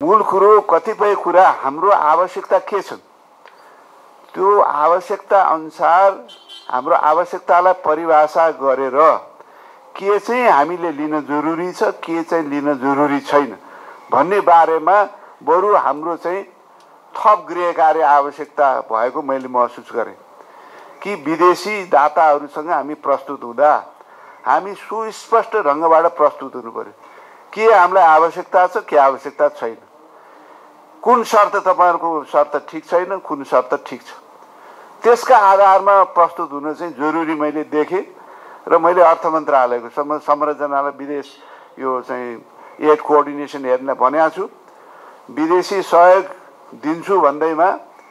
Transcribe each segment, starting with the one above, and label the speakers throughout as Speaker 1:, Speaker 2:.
Speaker 1: मूल कुरो कतिपय कुरा हाम्रो आवश्यकता के छ त्यो आवश्यकता अनुसार हाम्रो आवश्यकतालाई परिभाषा गरेर के चाहिँ हामीले लिन जरुरी छ के चाहिँ लिन जरुरी छैन भन्ने बारेमा बरु हाम्रो चाहिँ थप गृह कार्य आवश्यकता भएको मैले महसुस गरेँ कि विदेशी दाताहरूसँग हामी प्रस्तुत हुँदा हामी सुस्पष्ट ढङ्गबाट प्रस्तुत हुनु पर्यो के हामीलाई आवश्यकता छ के आवश्यकता छैन कुन शर्त तपाईहरुको शर्त ठीक छैन कुन शर्त ठीक छ त्यसका आधारमा प्रस्तुत हुन चाहिँ जरुरी मैले देखेँ र मैले अर्थ मन्त्रालयको संरचनालाई विदेश यो चाहिँ एड कोअर्डिनेसन हेर्न भनेको छु विदेशी सहयोग दिन्छु भन्दैमा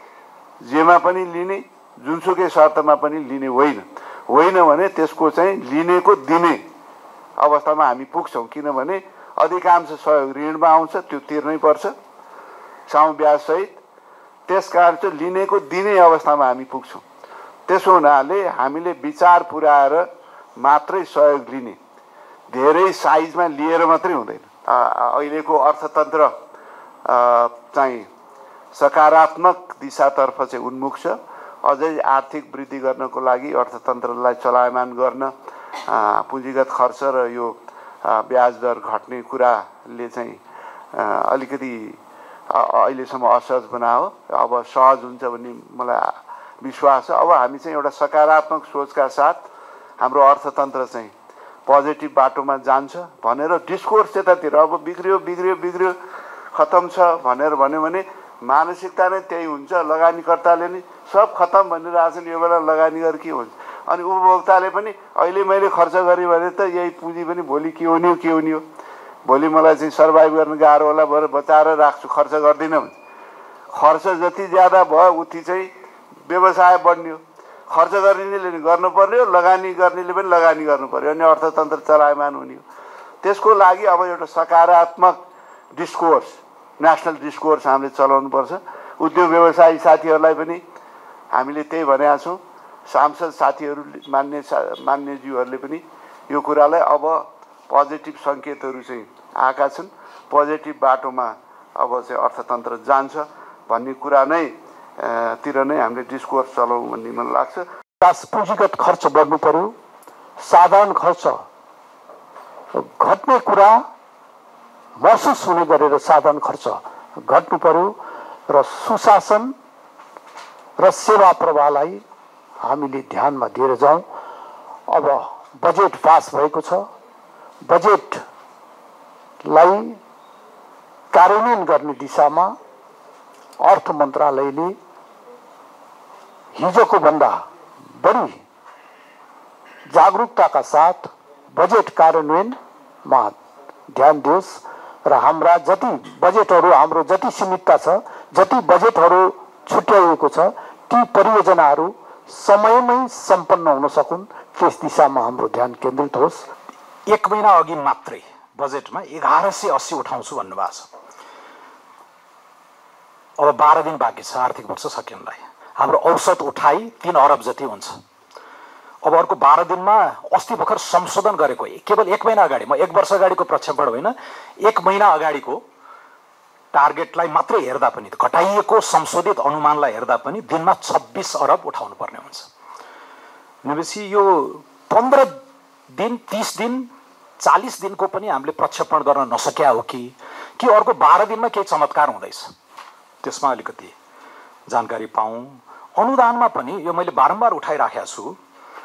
Speaker 1: जेमा पनि लिने जुनसुकै शर्तमा पनि लिने होइन भने त्यसको चाहिँ लिनेको दिने अवस्थामा हामी पुग्छौं किनभने अधिकांश सहयोग ऋणमा आउँछ त्यो तिर्नै पर्छ साउँ ब्याज सहित त्यसकारण चाहिँ लिनेको दिने अवस्थामा हामी पुग्छौं त्यसो हुनाले हामीले विचार पुर्याएर मात्रै सहयोग लिने धेरै साइजमा लिएर मात्रै हुँदैन अहिलेको अर्थतन्त्र चाहिँ सकारात्मक दिशातर्फ चाहिँ उन्मुख छ अझै आर्थिक वृद्धि गर्नको लागि अर्थतन्त्रलाई चलायमान गर्न पुँजीगत खर्च र यो ब्याज दर घट्ने कुराले चाहिँ अलिकति अहिलेसम्म असहज बनायो अब सहज हुन्छ भन्ने मलाई विश्वास छ अब हामी चाहिँ एउटा सकारात्मक सोचका साथ हाम्रो अर्थतन्त्र चाहिँ पोजिटिभ बाटोमा जान्छ भनेर डिस्कोर्स त्यतातिर अब बिग्रियो खतम छ भनेर भन्यो भने मानसिकता नै त्यही हुन्छ लगानीकर्ताले नि सब खतम भनिरहेछन् यो बेला लगानी गरेर के हुन्छ अनि उपभोक्ताले पनि अहिले मैले खर्च गरेँ भने त यही पुँजी पनि भोलि के हुने हो भोलि मलाई चाहिँ सर्भाइभ गर्न गाह्रो होला भएर बचाएर राख्छु खर्च गर्दिनँ भन्छ खर्च जति ज्यादा भयो उति चाहिँ व्यवसाय बढ्ने हो खर्च गर्नेले गर्नुपर्ने हो लगानी गर्नेले पनि लगानी गर्नुपर्यो अनि अर्थतन्त्र चलायमान हुने हो त्यसको लागि अब एउटा सकारात्मक डिस्कोर्स नेशनल डिस्कोर्स हामीले चलाउनुपर्छ उद्योग व्यवसायी साथीहरूलाई पनि हामीले त्यही भनेका छौँ सांसद साथीहरू मान्यज्यूहरूले पनि यो कुरालाई अब पोजिटिभ सङ्केतहरू चाहिँ आएका छन् पोजिटिभ बाटोमा अब चाहिँ अर्थतन्त्र जान्छ भन्ने कुरा नै तिर नै हामीले डिस्कोर्स चलाउँ भन्ने मलाई लाग्छ
Speaker 2: पुँजीगत खर्च बढ्नु पर्यो साधारण खर्च घट्ने कुरा महसुस हुने गरेर साधारण खर्च घट्नु पर्यो र सुशासन र सेवा प्रवाहलाई हामीले ध्यानमा दिएर जाउँ अब बजेट पास भएको छ बजेटलाई कार्यान्वयन गर्ने दिशामा अर्थ मन्त्रालयले हिजोको भन्दा बढी जागरूकताका साथ बजेट कार्यान्वयनमा ध्यान दियोस् र हाम्रा जति बजेटहरू हाम्रो जति सीमितता छ जति बजेटहरू छुट्याइएको छ ती परियोजनाहरू समयमै सम्पन्न हुन सकुन् त्यस दिशामा हाम्रो ध्यान केन्द्रित होस्।
Speaker 3: एक महिना अघि मात्रै बजेटमा 1180 उठाउँछु भन्नुभएको छ। अब 12 दिन बाँकी छ आर्थिक वर्ष सकिनलाई। हाम्रो औसत उठाई 3 अरब जति हुन्छ। अब अर्को 12 दिनमा अस्ति भर्खर संशोधन गरेको केवल 1 महिना अगाडि, म 1 वर्ष अगाडिको प्रक्षेपण होइन, 1 महिना अगाडिको टार्गेटलाई मात्रै हेर्दा पनि, घटाइएको संशोधित अनुमानलाई हेर्दा पनि दिनमा 26 अरब उठाउनु पर्ने हुन्छ। भनेपछि यो 15 दिन, 30 दिन, 40 दिनको पनि हामीले प्रक्षेपण गर्न नसक्या हो कि अर्को 12 दिनमा केही चमत्कार हुँदैछ, त्यसमा अलिकति जानकारी पाऊँ। अनुदानमा पनि यो मैले बारम्बार उठाइराखेको छु,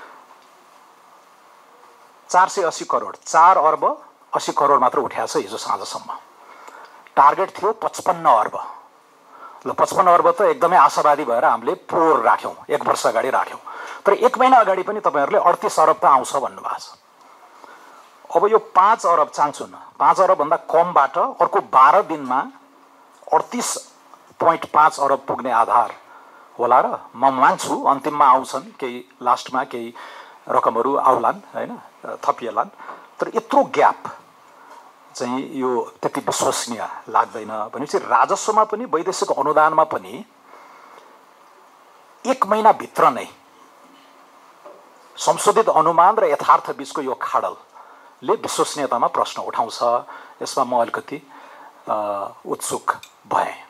Speaker 3: 480 करोड, 4 अर्ब 80 करोड मात्र उठाएको छ हिजो साँझसम्म। टार्गेट थियो 55 अर्ब। ल 55 अर्ब त एकदमै आशावादी भएर हामीले पोहोर राख्यौँ, 1 वर्ष अगाडि राख्यौँ। तर 1 महिना अगाडि पनि तपाईँहरूले 38 अरब त आउँछ भन्नुभएको छ। अब यो 5 अरब चाहन्छुन्, 5 अरब भन्दा कमबाट अर्को 12 दिनमा 38.5 अरब पुग्ने आधार होला र म मान्छु अन्तिममा आउँछन्, केही लास्टमा केही रकमहरू आउलान् हैन, थपिएलान्। तर यत्रो ग्याप चाहिँ यो त्यति विश्वसनीय लाग्दैन। भनेपछि राजस्वमा पनि वैदेशिक अनुदानमा पनि 1 महिना भित्र नै संशोधित अनुमान र यथार्थ बीचको यो खाडलले विश्वसनीयतामा प्रश्न उठाउँछ। यसमा म अलिकति उत्सुक भएँ।